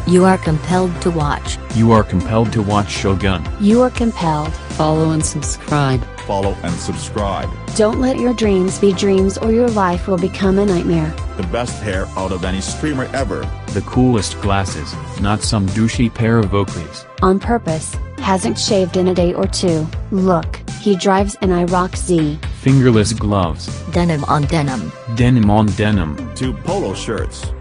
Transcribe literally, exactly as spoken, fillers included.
You are compelled to watch. You are compelled to watch Showgun. You are compelled. Follow and subscribe. Follow and subscribe. Don't let your dreams be dreams or your life will become a nightmare. The best hair out of any streamer ever. The coolest glasses, not some douchey pair of Oakleys. On purpose, hasn't shaved in a day or two. Look, he drives an I rock Z. Fingerless gloves. Denim on denim. Denim on denim. Two polo shirts.